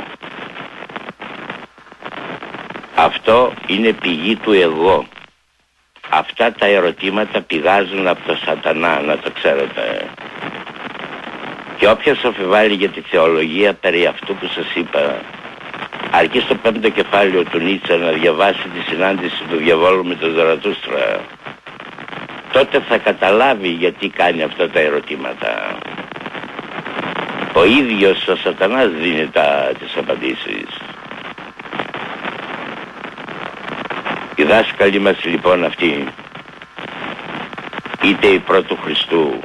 Αυτό είναι πηγή του εγώ. Αυτά τα ερωτήματα πηγάζουν από το σατανά, να το ξέρετε. Και όποιος αμφιβάλλει για τη θεολογία περί αυτού που σας είπα, αρκεί στο πέμπτο κεφάλαιο του Νίτσα να διαβάσει τη συνάντηση του διαβόλου με τον Ζαρατούστρα. Τότε θα καταλάβει γιατί κάνει αυτά τα ερωτήματα. Ο ίδιος ο σατανάς δίνει τα, τις απαντήσεις. Οι δάσκαλοι μας λοιπόν αυτοί, είτε οι πρώτου Χριστού,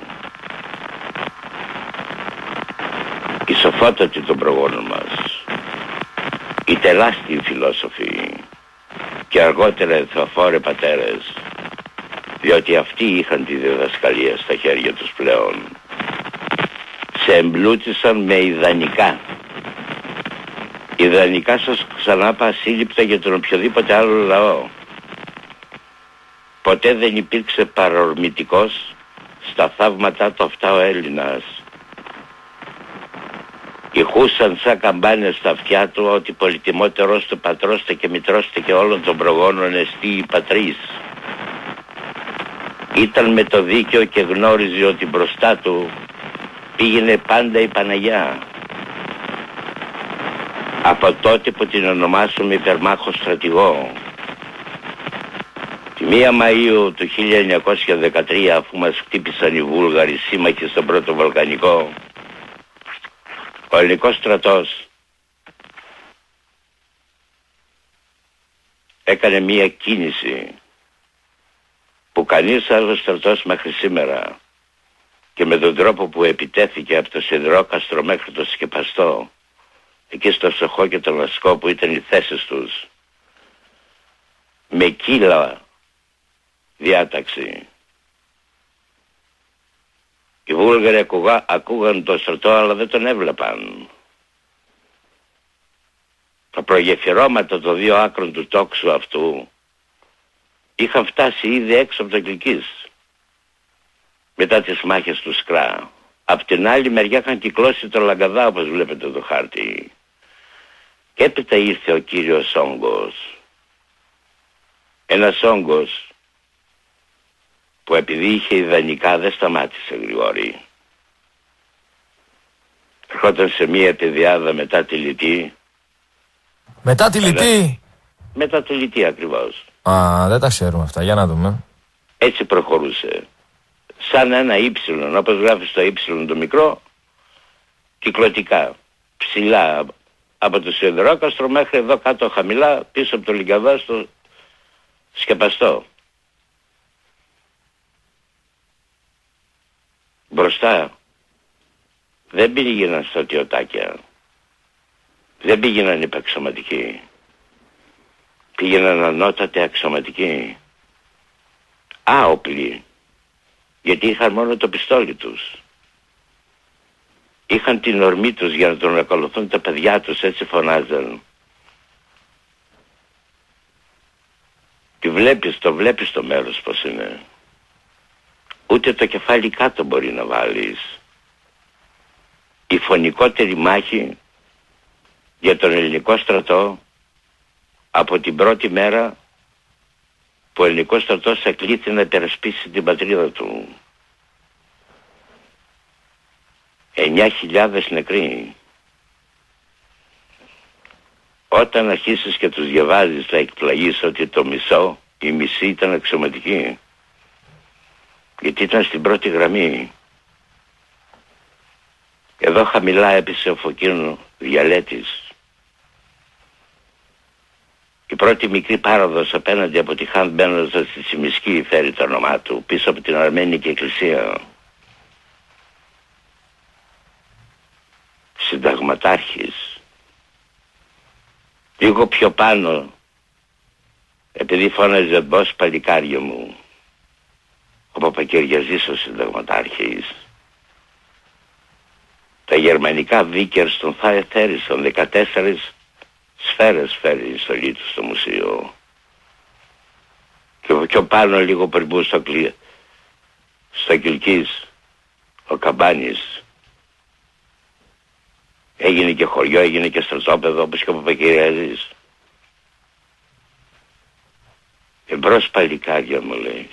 οι σοφότατοι των προγόνων μας, οι τεράστιοι φιλόσοφοι και αργότερα οι θεοφόροι πατέρες, διότι αυτοί είχαν τη διδασκαλία στα χέρια τους πλέον, σε εμπλούτησαν με ιδανικά. Ιδανικά σας ξανάπα ασύλληπτα για τον οποιοδήποτε άλλο λαό. Ποτέ δεν υπήρξε παρορμητικός στα θαύματά του αυτά ο Έλληνας. Ηχούσαν σαν καμπάνες στα αυτιά του ότι πολυτιμότερος του πατρός και μητρός και όλων των προγόνων εστί η πατρίς. Ήταν με το δίκαιο και γνώριζε ότι μπροστά του πήγαινε πάντα η Παναγιά. Από τότε που την ονομάσουμε υπερμάχο στρατηγό. Τη μία Μαΐου του χίλια εννιακόσια δεκατρία, αφού μας χτύπησαν οι Βούλγαροι σύμμαχοι στον πρώτο Βαλκανικό, ο ελληνικός στρατός έκανε μία κίνηση που κανείς άλλος στρατός μέχρι σήμερα, και με τον τρόπο που επιτέθηκε από το Σιδηρόκαστρο μέχρι το Σκεπαστό, εκεί στο Σοχό και τον Λασκό που ήταν οι θέσεις τους, με κύλα διάταξη. Οι Βούλγαροι ακούγα, ακούγαν τον στρατό αλλά δεν τον έβλεπαν. Τα προγεφυρώματα των δύο άκρων του τόξου αυτού είχαν φτάσει ήδη έξω από το Κλικής μετά τις μάχες του Σκρά. Απ' την άλλη μεριά είχαν κυκλώσει το Λαγκαδά, όπως βλέπετε το χάρτη. Και έπειτα ήρθε ο κύριος Όγκος. Ένας Όγκος που επειδή είχε ιδανικά δεν σταμάτησε, Γρηγόρη. Ερχόταν σε μία πεδιάδα μετά τη Λυτή. Μετά τη Λυτή? Μετά τη Λυτή ακριβώς. Α, δεν τα ξέρουμε αυτά, για να δούμε. Έτσι προχωρούσε. Σαν ένα ύψιλον, όπως γράφει στο ύψιλον το μικρό, κυκλωτικά, ψηλά, από το Σιδηρόκαστρο μέχρι εδώ κάτω χαμηλά, πίσω από το Λιγκαδά στο Σκεπαστό. Μπροστά δεν πήγαιναν στρατιωτάκια, δεν πήγαιναν υπαξιωματικοί, πήγαιναν ανώτατοι αξιωματικοί, άοπλοι, γιατί είχαν μόνο το πιστόλι τους. Είχαν την ορμή τους για να τον ακολουθούν τα παιδιά τους, έτσι φωνάζαν. Τη βλέπεις, το βλέπεις το μέρος πως είναι. Ούτε το κεφάλι κάτω μπορεί να βάλεις. Η φωνικότερη μάχη για τον ελληνικό στρατό από την πρώτη μέρα που ο ελληνικός στρατός εκλήθη να υπερασπίσει την πατρίδα του. Εννιά χιλιάδες νεκροί. Όταν αρχίσεις και τους διαβάζεις θα εκπλαγείς ότι το μισό η μισή ήταν αξιωματικοί. Γιατί ήταν στην πρώτη γραμμή. Εδώ χαμηλά έπεισε ο Φωκίνου Διαλέτης. Η πρώτη μικρή πάροδος απέναντι από τη Χάν μπαίνοντας στη Τσιμισκή φέρει το όνομά του, πίσω από την Αρμένικη Εκκλησία. Συνταγματάρχης. Λίγο πιο πάνω, επειδή φώναζε «Μπος παλικάριο μου», ο Παπακυριαζής ο συνταγματάρχης. Τα γερμανικά βίκερς τον θα θέρισαν δεκατέσσερις σφαίρες φέρει η στολή του στο μουσείο. Και πιο πάνω λίγο περίπου στο, κλει... στο Κιλκής ο Καμπάνης. Έγινε και χωριό, έγινε και στρατόπεδο όπως και ο Παπακυριαζής. Εμπρός παλικάρια μου λέει.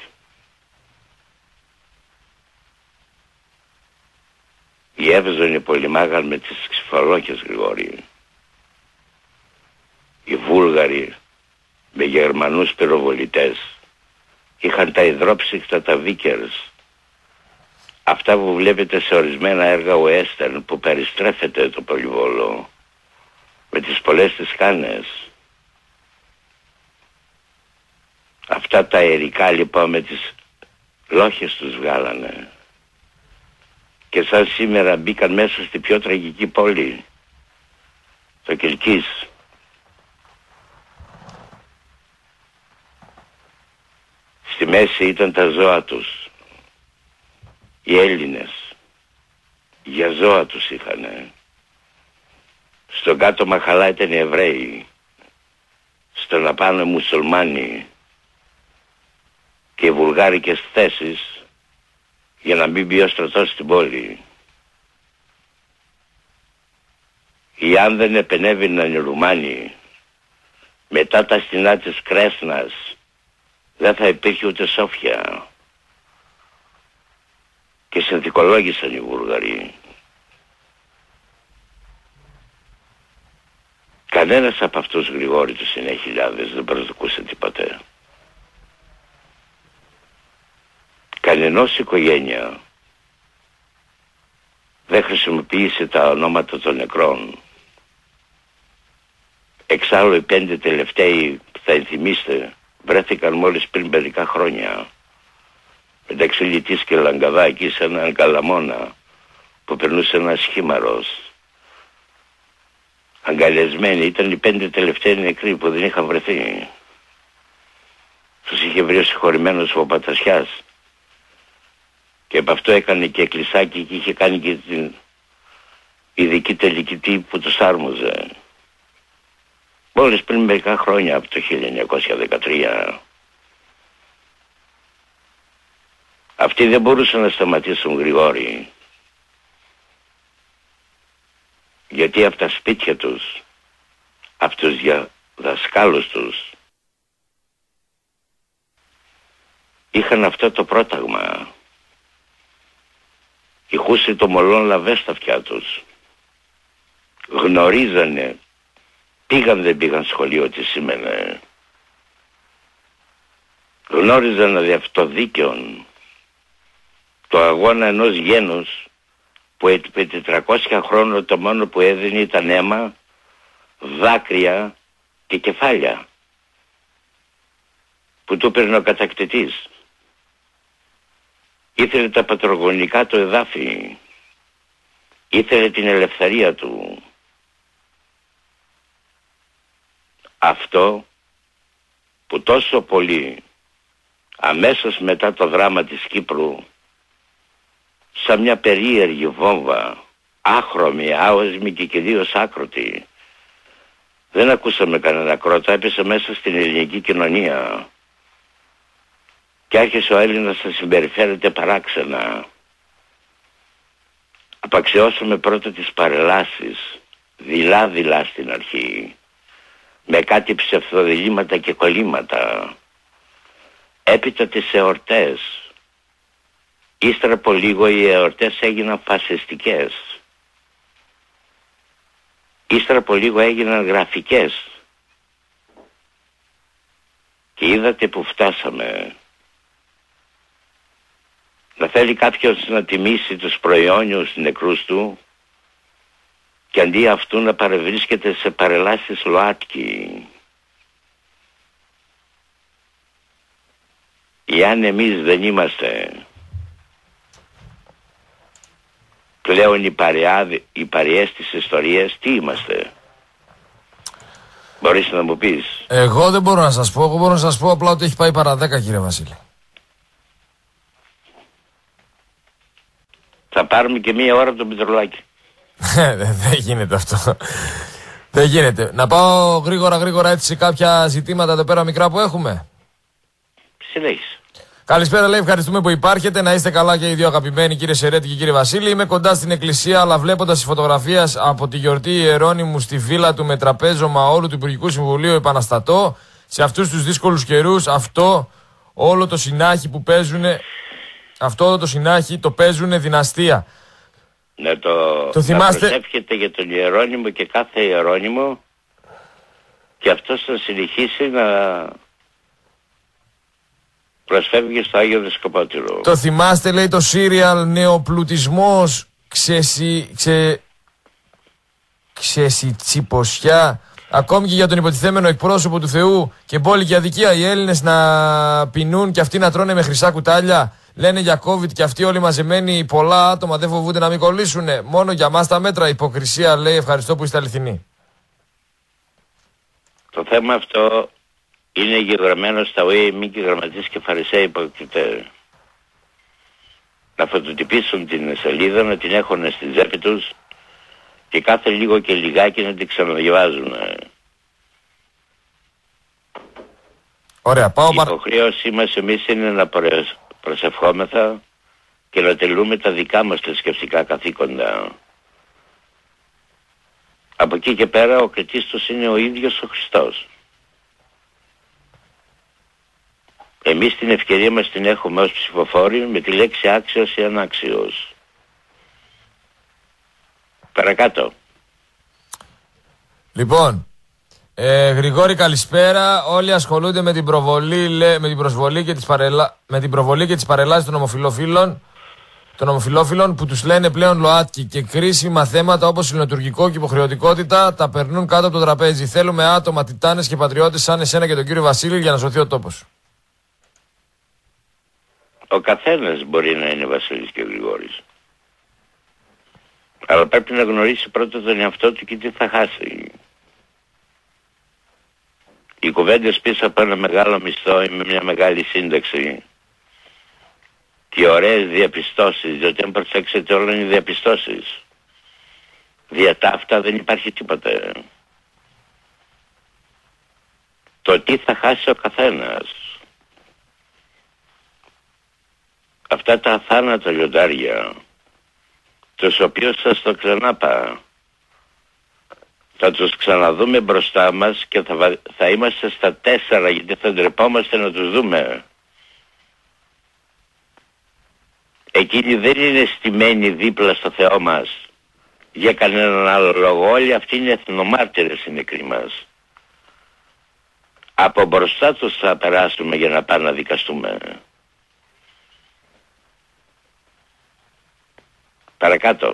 Οι Εύζωνοι πολυμάγαν με τις ξυφαλόκες Γρηγόρη. Οι Βούλγαροι με Γερμανούς πυροβολητές είχαν τα υδρόψυχτα τα βίκερς. Αυτά που βλέπετε σε ορισμένα έργα western που περιστρέφεται το πολυβόλο με τις πολλές τις κάνες. Αυτά τα αερικά λοιπόν με τις λόχες τους βγάλανε. Και σαν σήμερα μπήκαν μέσα στη πιο τραγική πόλη, το Κιλκής. Στη μέση ήταν τα ζώα τους, οι Έλληνες, για ζώα τους είχανε. Στον κάτω μαχαλά ήταν οι Εβραίοι, στον απάνω μουσουλμάνοι και οι βουλγάρικες θέσεις για να μην μπει ο στρατός στην πόλη. Ή αν δεν επενέβαιναν οι Ρουμάνοι μετά τα στενά της Κρέσνας, δεν θα υπήρχε ούτε Σόφια. Και συνθηκολόγησαν οι Βούλγαροι. Κανένας από αυτούς Γρηγόρη τους εννιά χιλιάδες δεν προσδοκούσε τίποτε. Κανενός οικογένεια δεν χρησιμοποίησε τα ονόματα των νεκρών. Εξάλλου οι πέντε τελευταίοι που θα ενθυμίστε βρέθηκαν μόλις πριν μερικά χρόνια μεταξύ Λιτής και Λαγκαδά εκεί σε έναν καλαμόνα που περνούσε ένας χήμαρος. Αγκαλιασμένοι ήταν οι πέντε τελευταίοι νεκροί που δεν είχαν βρεθεί. Τους είχε βρει ο συγχωρημένος ο Πατασιάς και από αυτό έκανε και εκκλησάκι και είχε κάνει και την ειδική τελικητή που τους άρμοζε. Μόλις πριν μερικά χρόνια από το χίλια εννιακόσια δεκατρία. Αυτοί δεν μπορούσαν να σταματήσουν Γρηγόρη. Γιατί από τα σπίτια τους, από τους δασκάλους τους, είχαν αυτό το πρόταγμα. Ηχούσε το μολόν λαβέ στα αυτιά τους. Γνωρίζανε, πήγαν δεν πήγαν σχολείο τι σήμαινε. Γνώριζαν αδι αυτό δίκαιον το αγώνα ενός γένους που επί τετρακόσια χρόνια το μόνο που έδινε ήταν αίμα, δάκρυα και κεφάλια που του έπαιρνε ο κατακτητής. Ήθελε τα πατρογονικά του εδάφη, ήθελε την ελευθερία του. Αυτό που τόσο πολύ αμέσως μετά το δράμα της Κύπρου, σαν μια περίεργη βόμβα, άχρωμη, άοσμη και κυρίως άκρωτη, δεν ακούσαμε κανένα κρότα, έπεσε μέσα στην ελληνική κοινωνία και άρχισε ο Έλληνας να συμπεριφέρεται παράξενα. Απαξιώσαμε πρώτα τις παρελάσεις, δειλά-δειλά στην αρχή, με κάτι ψευδοδιλήμματα και κολλήματα. Έπειτα τις εορτές. Ύστερα από λίγο οι εορτές έγιναν φασιστικές. Ύστερα από λίγο έγιναν γραφικές. Και είδατε που φτάσαμε. Να θέλει κάποιος να τιμήσει τους προαιώνιους νεκρούς του και αντί αυτού να παρευρίσκεται σε παρελάσεις ΛΟΑΤΚΙ. Εάν εμείς δεν είμαστε πλέον οι, παρεά, οι παρεές της ιστορίας, τι είμαστε? Μπορείς να μου πεις? Εγώ δεν μπορώ να σας πω. Εγώ μπορώ να σας πω απλά ότι έχει πάει παρά δέκα, κύριε Βασίλη. Θα πάρουμε και μία ώρα από τον Μητρολάκη. Δεν γίνεται αυτό. Δεν γίνεται. Να πάω γρήγορα γρήγορα έτσι σε κάποια ζητήματα εδώ πέρα μικρά που έχουμε. Συνέχισε. Καλησπέρα, λέει, ευχαριστούμε που υπάρχετε. Να είστε καλά και οι δύο αγαπημένοι, κύριε Σερέτη και κύριε Βασίλη. Είμαι κοντά στην εκκλησία, αλλά βλέποντας τις φωτογραφίες από τη γιορτή Ιερώνυμου στη βίλα του με τραπέζωμα όλου του Υπουργικού Συμβουλίου επαναστατώ, σε αυτούς τους δύσκολους καιρούς, αυτό όλο το συνάχη που παίζουν, αυτό όλο το συνάχη το παίζουν δυναστεία. Να το, το θυμάστε... να προσεύχεται για τον Ιερώνυμο και κάθε Ιερώνυμο και αυτός θα συνεχίσει να προσφεύγει στο Άγιο Δεσκοπότηρο. Το θυμάστε, λέει, το σύριαλ νεοπλουτισμός, ξεσι... ξε... ξεσιτσιποσιά, ακόμη και για τον υποτιθέμενο εκπρόσωπο του Θεού και μπόλικη αδικία οι Έλληνες να πεινούν και αυτοί να τρώνε με χρυσά κουτάλια. Λένε για COVID και αυτοί όλοι μαζεμένοι, πολλά άτομα δεν φοβούνται να μην κολλήσουνε. Μόνο για μας τα μέτρα, υποκρισία, λέει, ευχαριστώ που είστε αληθινοί. Το θέμα αυτό είναι γεγραμμένο στα ΟΗΕ, μη και γραμματείς και φαρισαίοι υποκριτές. Να φωτοτυπήσουν την σελίδα, να την έχουν στη τσέπη τους και κάθε λίγο και λιγάκι να την ξαναδιαβάζουν. Ωραία, πάω. Η υποχρέωσή μας εμείς είναι να προσευχόμεθα και να τελούμε τα δικά μας θρησκευτικά καθήκοντα. Από εκεί και πέρα ο κριτής τους είναι ο ίδιος ο Χριστός. Εμείς την ευκαιρία μας την έχουμε ως ψηφοφόροι με τη λέξη άξιος ή ανάξιος. Παρακάτω. Λοιπόν, ε, Γρηγόρη, καλησπέρα. Όλοι ασχολούνται με την προβολή, λέ, με την προσβολή και τις παρελα... με την προβολή και τις παρελάσεις των ομοφυλόφιλων, των ομοφυλόφιλων που τους λένε πλέον ΛΟΑΤΚΙ και κρίσιμα θέματα όπως η λειτουργικό και υποχρεωτικότητα τα περνούν κάτω από το τραπέζι. Θέλουμε άτομα, τιτάνες και πατριώτες σαν εσένα και τον κύριο Βασίλη για να σωθεί ο τόπος. Ο καθένας μπορεί να είναι Βασίλης και Γρηγόρης. Αλλά πρέπει να γνωρίσει πρώτα τον εαυτό του και τι θα χάσει. Οι κουβέντες πίσω από ένα μεγάλο μισθό ή με μια μεγάλη σύνταξη και ωραίες διαπιστώσεις, διότι αν προσέξετε όλα είναι διαπιστώσεις. Δια τα αυτά δεν υπάρχει τίποτα. Το τι θα χάσει ο καθένας. Αυτά τα αθάνατα λιοντάρια, τους οποίους σας το ξανάπα, θα τους ξαναδούμε μπροστά μας και θα, θα είμαστε στα τέσσερα γιατί θα ντρεπόμαστε να τους δούμε. Εκείνοι δεν είναι στημένοι δίπλα στο Θεό μας για κανέναν άλλο λόγο. Όλοι αυτοί είναι εθνομάρτυρες οι νεκροί μας. Από μπροστά τους θα περάσουμε για να πάμε να δικαστούμε. Παρακάτω.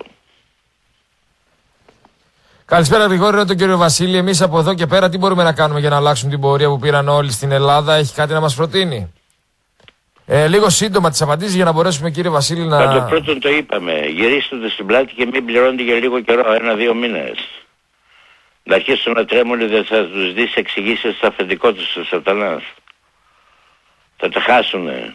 Καλησπέρα, Γρηγόρη, τον κύριο Βασίλη. Εμείς από εδώ και πέρα τι μπορούμε να κάνουμε για να αλλάξουν την πορεία που πήραν όλοι στην Ελλάδα? Έχει κάτι να μας προτείνει? Ε, λίγο σύντομα τις απαντήσεις για να μπορέσουμε, κύριε Βασίλη, να... Κατά το πρώτον το είπαμε. Γυρίστε το στην πλάτη και μην πληρώνετε για λίγο καιρό, ένα-δύο μήνες. Να αρχίσουν να τρέμουν, δεν θα τους δεις εξηγήσεις στο αφεντικό τους ο σατανάς. Θα τα χάσουνε.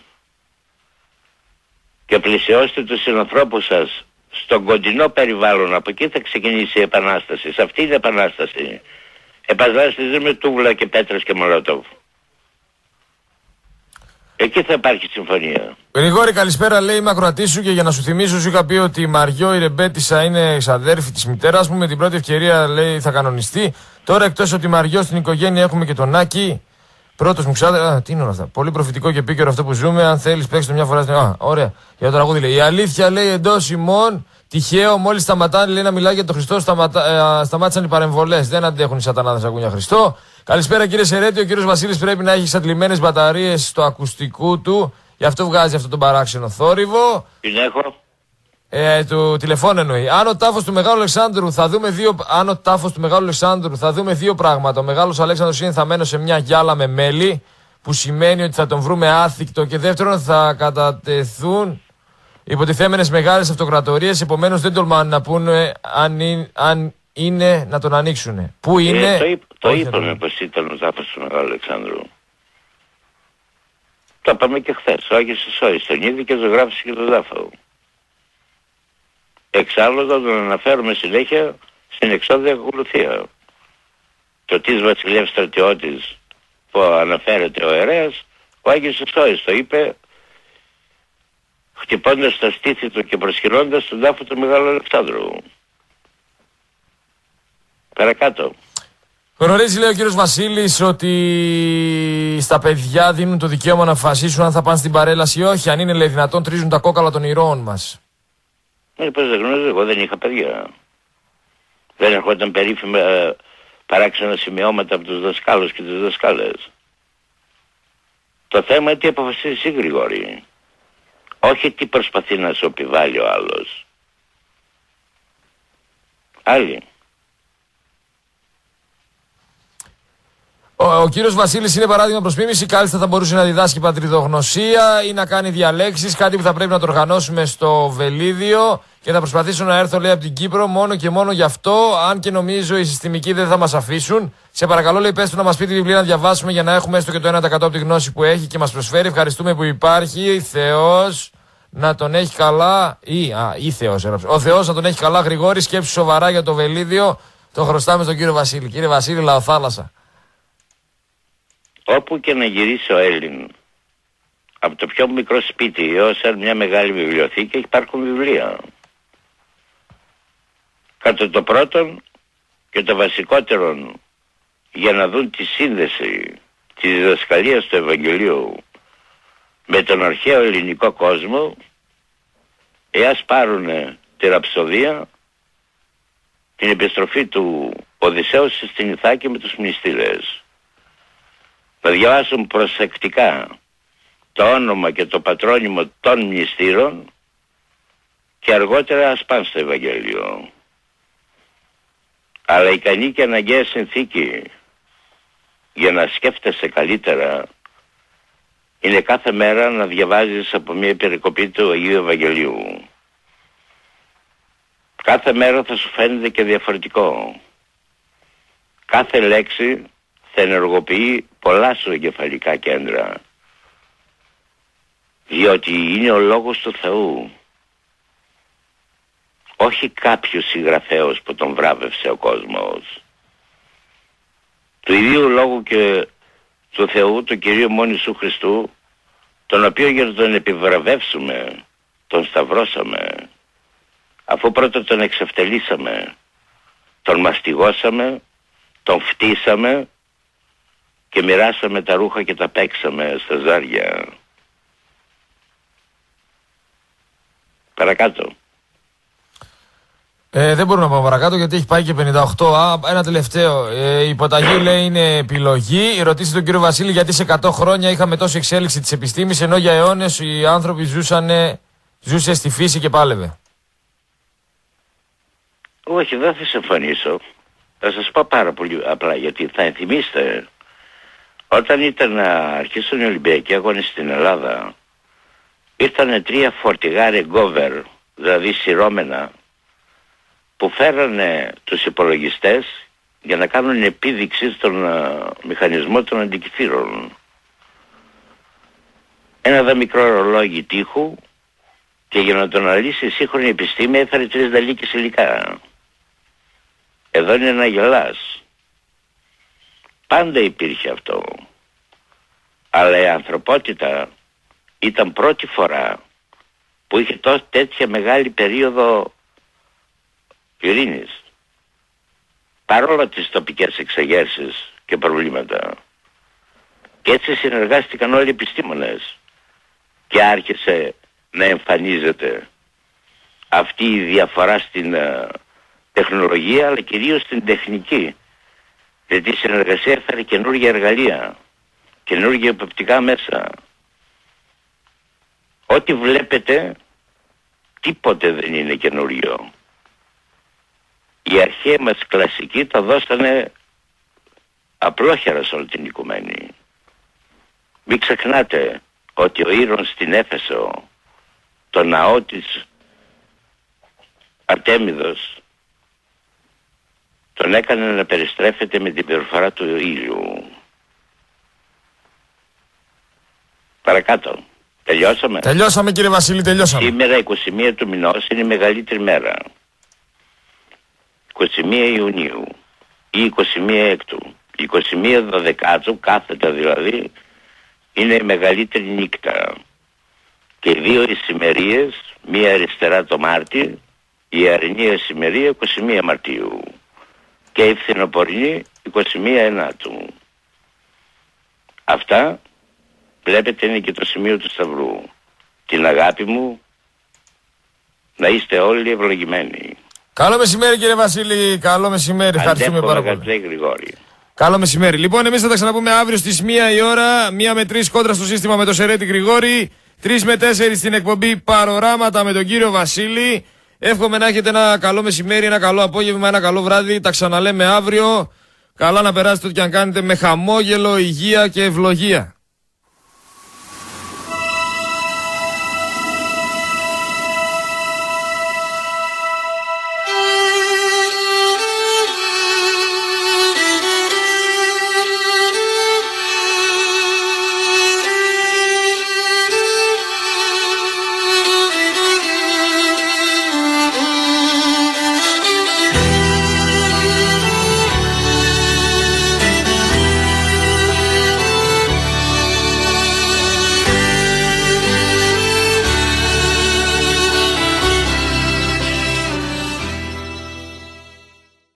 Και πλησιώστε τους συνανθρώπους σας στον κοντινό περιβάλλον. Από εκεί θα ξεκινήσει η επανάσταση. Σε αυτή είναι η επανάσταση. Επανάσταση με τούβλα και πέτρες και μολότοβ. Εκεί θα υπάρχει συμφωνία. Γρηγόρη, καλησπέρα, λέει, είμαι ακροατή σου και για να σου θυμίσω, σου είχα πει ότι η Μαριό η ρεμπέτησα είναι εξαδέρφη της μητέρας μου. Με την πρώτη ευκαιρία, λέει, θα κανονιστεί. Τώρα, εκτός από τη Μαριό στην οικογένεια, έχουμε και τον Άκη. Πρώτος μου ξάδερφος. Α, τι είναι όλα αυτά. Πολύ προφητικό και επίκαιρο αυτό που ζούμε. Αν θέλεις, παίξτε το μια φορά στην. Α, ωραία. Για το τραγούδι λέει. Η αλήθεια, λέει, εντός ημών. Τυχαίο, μόλις σταματάνε, λέει, να μιλάει για τον Χριστό, σταματά, ε, σταμάτησαν οι παρεμβολές. Δεν αντέχουν οι σατανάδες να ακούν για Χριστό. Καλησπέρα κύριε Σερέτη. Ο κύριος Βασίλης πρέπει να έχει εξαντλημένες μπαταρίες στο ακουστικού του. Γι' αυτό βγάζει αυτό τον παράξενο θόρυβο. Την έχω. Ε, του τηλεφώνου εννοεί. Αν ο τάφος του Μεγάλου Αλεξάνδρου θα δούμε δύο, αν ο τάφος του Μεγάλου Αλεξάνδρου θα δούμε δύο πράγματα. Ο Μεγάλος Αλέξανδρος είναι θαμμένος σε μια γυάλα με μέλι, που σημαίνει ότι θα τον βρούμε άθικτο, και δεύτερον θα κατατεθούν υποτιθέμενες μεγάλες αυτοκρατορίες, επομένως δεν τολμάνε να πούνε αν είναι, αν είναι να τον ανοίξουν. Πού είναι. Ε, το είπ, το όχι, είπαμε πως ήταν ο τάφος του Μεγάλου Αλεξάνδρου. Το είπαμε και χθες. Ο Άγιος Ισόης τον είδε και ζωγράφησε και τον τάφο. Εξάλλου θα τον αναφέρουμε συνέχεια στην εξώδια ακολουθία. Το της βασιλεύς στρατιώτης που αναφέρεται ο ιερέας, ο Άγιος Ισόης το είπε, χτυπώντας τα στήθη του και προσχυνώντας τον τάφο του Μεγάλου Αλεξάνδρου. Παρακάτω. Γνωρίζει, λέει ο κύριος Βασίλης, ότι στα παιδιά δίνουν το δικαίωμα να αποφασίσουν αν θα πάνε στην παρέλαση ή όχι. Αν είναι, λέει, δυνατόν, τρίζουν τα κόκαλα των ηρώων μας. Ε, πώς δεν γνωρίζω, εγώ δεν είχα παιδιά. Δεν ερχόταν περίφημα ε, παράξενα σημειώματα από τους δασκάλους και τις δασκάλες. Το θέμα είναι τι αποφασίζει εσύ, Γρηγόρη. Όχι τι προσπαθεί να σου επιβάλλει ο άλλος. Άλλοι. Ο, ο κύριος Βασίλης είναι παράδειγμα προς μίμηση. Κάλλιστα θα μπορούσε να διδάσκει πατριδογνωσία ή να κάνει διαλέξεις. Κάτι που θα πρέπει να το οργανώσουμε στο Βελίδιο. Και θα προσπαθήσω να έρθω, λέει, από την Κύπρο μόνο και μόνο γι' αυτό. Αν και νομίζω οι συστημικοί δεν θα μας αφήσουν. Σε παρακαλώ, λέει, πες του να μας πει τη βιβλία να διαβάσουμε για να έχουμε έστω και το ένα τοις εκατό από τη γνώση που έχει και μας προσφέρει. Ευχαριστούμε που υπάρχει. Θεός να τον έχει καλά. Ή, α, ή Θεός έγραψε. Ο Θεός να τον έχει καλά. Γρηγόρη, σκέψου σοβαρά για το Βελίδιο. Το χρωστάμε στον κύριο Βασίλη. Κύριε Βασίλη, λαοθάλασσα. Όπου και να γυρίσει ο Έλλην, από το πιο μικρό σπίτι έως μια μεγάλη βιβλιοθήκη, υπάρχουν βιβλία. Κατά το πρώτον και το βασικότερο, για να δουν τη σύνδεση της διδασκαλίας του Ευαγγελίου με τον αρχαίο ελληνικό κόσμο, εάς πάρουν τη ραψοδία, την επιστροφή του Οδυσσέου στην Ιθάκη με τους μνηστήρες. Να διαβάσουν προσεκτικά το όνομα και το πατρόνυμο των μνηστήρων και αργότερα ας πάνε στο Ευαγγέλιο. Αλλά ικανή και αναγκαία συνθήκη για να σκέφτεσαι καλύτερα είναι κάθε μέρα να διαβάζεις από μια περικοπή του Αγίου Ευαγγελίου. Κάθε μέρα θα σου φαίνεται και διαφορετικό. Κάθε λέξη θα ενεργοποιεί πολλά σου εγκεφαλικά κέντρα, διότι είναι ο λόγος του Θεού, όχι κάποιος συγγραφέος που τον βράβευσε ο κόσμος. Του ιδίου λόγου και του Θεού, του Κυρίου μόνου Ιησού Χριστού, τον οποίο για να τον επιβραβεύσουμε τον σταυρώσαμε, αφού πρώτα τον εξευτελίσαμε, τον μαστιγώσαμε, τον φτύσαμε και μοιράσαμε τα ρούχα και τα παίξαμε στα ζάρια. Παρακάτω. Ε, δεν μπορούμε να πάμε παρακάτω γιατί έχει πάει και πενήντα οκτώ. Α, ένα τελευταίο. Ε, η υποταγή, λέει, είναι επιλογή. Ρωτήστε τον κύριο Βασίλη γιατί σε εκατό χρόνια είχαμε τόση εξέλιξη της επιστήμης, ενώ για αιώνες οι άνθρωποι ζούσανε, ζούσε στη φύση και πάλευε. Όχι, δεν θα συμφωνήσω. Θα σας πω πάρα πολύ απλά, γιατί θα ενθυμίστε όταν ήταν να αρχίσουν οι Ολυμπιακοί Αγώνες στην Ελλάδα, ήρθανε τρία φορτηγά ρεγκόβερ, δηλαδή σειρώμενα, που φέρανε τους υπολογιστές για να κάνουν επίδειξη στον uh, μηχανισμό των αντικειθήρων. Ένα δε μικρό ρολόγι τείχου, και για να τον αναλύσει η σύγχρονη επιστήμη έφερε τρεις δαλίκες υλικά. Εδώ είναι να γελάς. Πάντα υπήρχε αυτό. Αλλά η ανθρωπότητα ήταν πρώτη φορά που είχε τόσο τέτοια μεγάλη περίοδο ειρήνης, παρόλα τις τοπικές εξεγέρσεις και προβλήματα. Και έτσι συνεργάστηκαν όλοι οι επιστήμονες και άρχισε να εμφανίζεται αυτή η διαφορά στην uh, τεχνολογία, αλλά κυρίως στην τεχνική, Γιατί η συνεργασία έφερε καινούργια εργαλεία, καινούργια υποπτικά μέσα. Ό,τι βλέπετε, τίποτε δεν είναι καινούριο. Οι αρχαίοι μας κλασικοί τα δώσανε απλόχερα σε όλη την οικουμένη. Μην ξεχνάτε ότι ο Ήρων στην Έφεσο, το ναό της Αρτέμιδος, τον έκανε να περιστρέφεται με την περιφορά του ήλιου. Παρακάτω. Τελειώσαμε. Τελειώσαμε κύριε Βασίλη, τελειώσαμε. Σήμερα είκοσι μία του μηνός είναι η μεγαλύτερη μέρα. είκοσι μία Ιουνίου ή είκοσι μία Έκτου. είκοσι μία Δωδεκάτου, κάθετα δηλαδή, είναι η μεγαλύτερη νύχτα. Και οι δύο ησημερίες, μία αριστερά το Μάρτι, η αρινή ησημερία είκοσι μία Μαρτίου. Και η φθινοπορεινή είκοσι μία Ενάτου. Αυτά βλέπετε είναι και το σημείο του Σταυρού. Την αγάπη μου, να είστε όλοι ευλογημένοι. Καλό μεσημέρι κύριε Βασίλη, καλό μεσημέρι. Ευχαριστούμε πάρα πολύ. Γρηγόρη. Καλό μεσημέρι. Λοιπόν, εμείς θα τα ξαναπούμε αύριο στις μία η ώρα, μία με τρεις κόντρα στο σύστημα με το Σερέτη Γρηγόρη, τρεις με τέσσερις στην εκπομπή Παροράματα με τον κύριο Βασίλη. Εύχομαι να έχετε ένα καλό μεσημέρι, ένα καλό απόγευμα, ένα καλό βράδυ. Τα ξαναλέμε αύριο. Καλά να περάσετε ό,τι και αν κάνετε με χαμόγελο, υγεία και ευλογία.